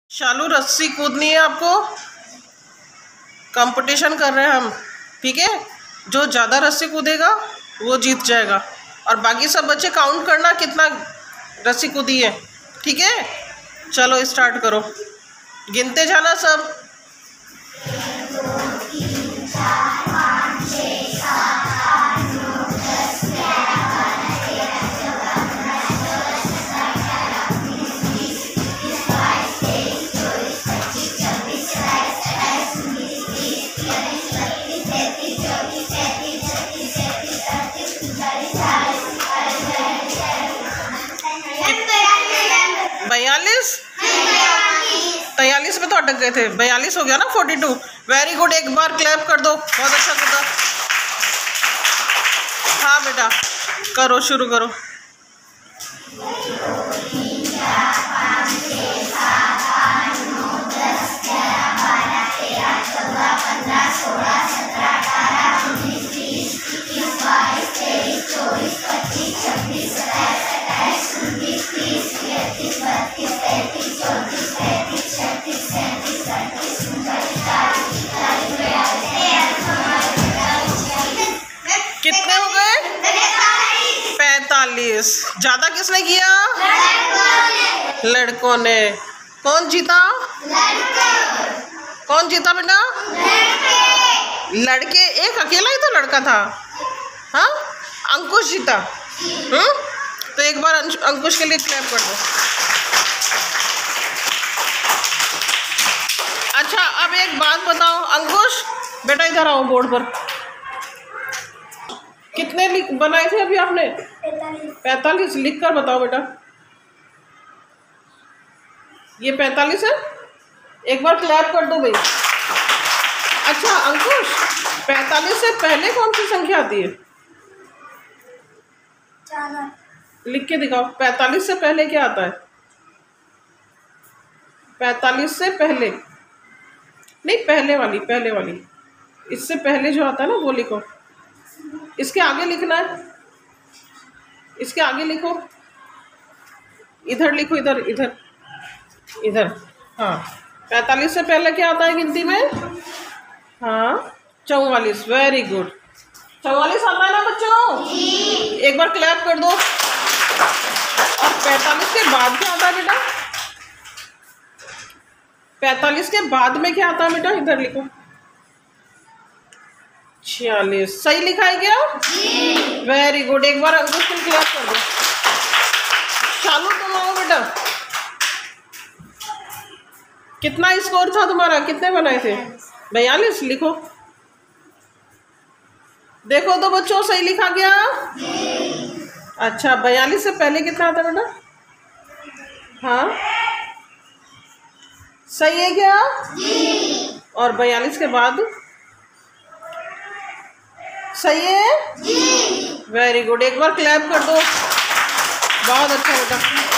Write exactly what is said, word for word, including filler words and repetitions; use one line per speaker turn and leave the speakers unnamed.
शालू रस्सी कूदनी है आपको। कंपटीशन कर रहे हैं हम, ठीक है। जो ज़्यादा रस्सी कूदेगा वो जीत जाएगा और बाकी सब बच्चे काउंट करना कितना रस्सी कूदी है, ठीक है। चलो स्टार्ट करो, गिनते जाना सब। बयालीस तैयालीस में तो अटक गए थे, बयालीस हो गया ना, फोर्टी टू। वेरी गुड, एक बार क्लैप कर दो, बहुत अच्छा कूदा। हाँ बेटा, करो, शुरू करो। कितने हो गए? पैतालीस। ज्यादा किसने किया? लड़कों ने। लड़कों ने। कौन जीता? लड़के। कौन जीता बेटा? लड़के। लड़के। एक अकेला ही तो लड़का था। हाँ, अंकुश जीता। हम्म तो एक बार अंकुश के लिए क्लैप कर दो। अच्छा, अब एक बात बताओ अंकुश, बेटा इधर आओ बोर्ड पर। कितने लिख बनाए थे अभी आपने? पैंतालीस। लिख कर बताओ बेटा। ये पैंतालीस है। एक बार क्लैप कर दो भाई। अच्छा अंकुश, पैंतालीस से पहले कौन सी संख्या आती है? चार। लिख के दिखाओ, पैंतालीस से पहले क्या आता है? पैंतालीस से पहले नहीं, पहले वाली, पहले वाली। इससे पहले जो आता है ना वो लिखो। इसके आगे लिखना है, इसके आगे लिखो। इधर लिखो, इधर इधर इधर। हाँ, पैंतालीस से पहले क्या आता है गिनती में? हाँ, चौवालीस। वेरी गुड, चौवालीस आता है ना बच्चों? एक बार क्लैप कर दो। और पैंतालीस के बाद क्या आता है बेटा? पैंतालीस के बाद में क्या आता है बेटा? इधर लिखो, छियालीस। सही लिखा है क्या? वेरी गुड, एक बार अंकुश को क्लैप कर दो। शालू तुम आओ बेटा। कितना स्कोर था तुम्हारा? कितने बनाए थे? बयालीस। लिखो, देखो तो बच्चों, सही लिखा गया? अच्छा, बयालीस से पहले कितना आता बेटा? हाँ, सही है क्या? और बयालीस के बाद सही है? वेरी गुड, एक बार क्लैप कर दो। बहुत अच्छा बेटा।